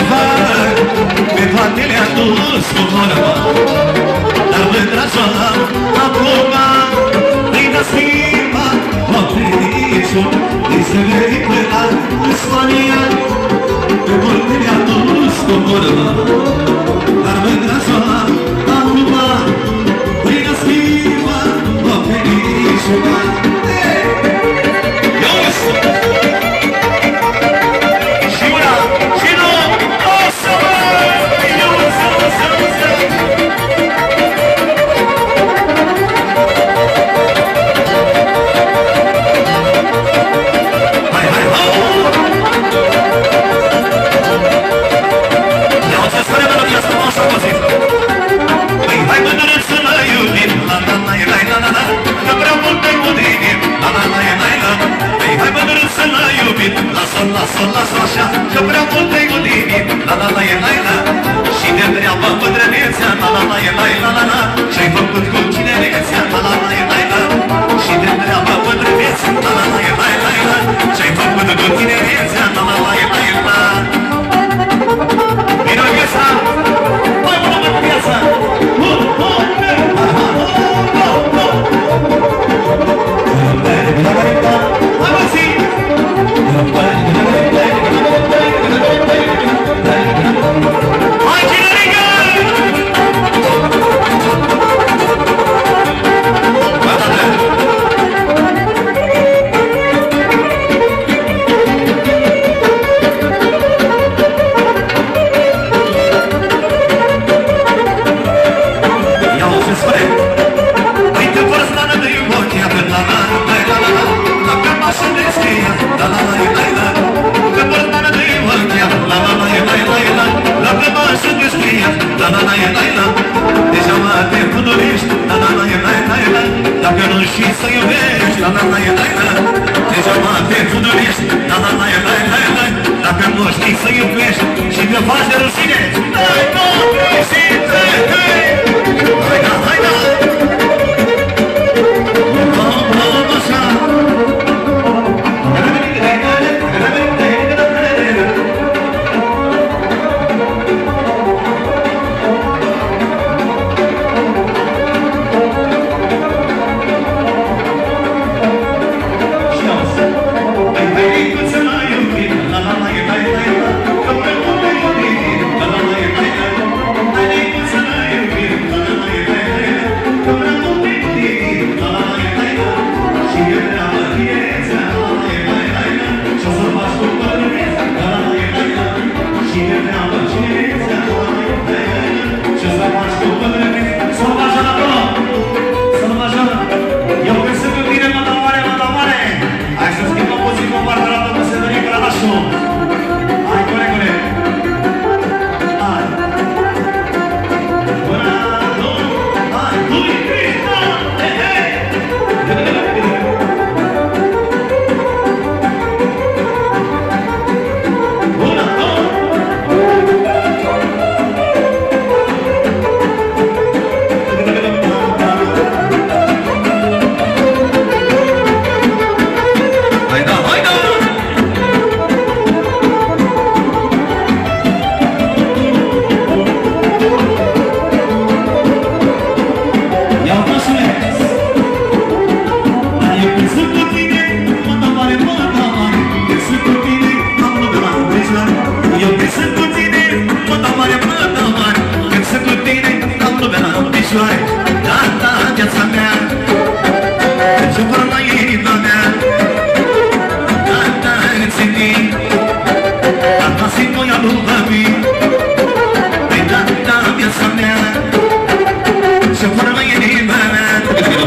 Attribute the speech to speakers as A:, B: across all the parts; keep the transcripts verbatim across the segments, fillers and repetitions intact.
A: fac, pe toate le-a dus cu vorba. Dar mândra-țoala acum prin-a schimbat oprișul, îi se vei plăca în Spania, pe multe le-a dus cu vorba. Dar mândra-țoala acum prin-a schimbat oprișul.
B: Lasă, lasă așa, că prea mult te-ai godinit. La la la e la la. Și de treabă bătrânețea. La la la e la la la la. Și-ai făcut cu tinerețea. La la la e la la. Și de treabă bătrânețea. La la la e la la la. Și-ai făcut cu tinerețea. La la la e la la. Vino viața. Mai bună mă viața. Hai mă zi. Hai tinerică! Ia-o ce spune. Uite vârslană de iubot, ia pe la la la la la la. La pe masă de scria, la la la la la. Pe vârslană de iubot, ia la la la la la la. La pe masă de scria, la la la la la. Deja mă te fudurești, la la la la la la. Dacă nu știi să iubești, la la la la la. Deja mă te fudurești, la la la la la la. Dacă nu știi să iubești și te faci de rușine, dai copii și trăi. Hai da, hai da.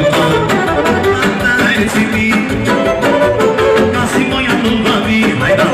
B: Hai da.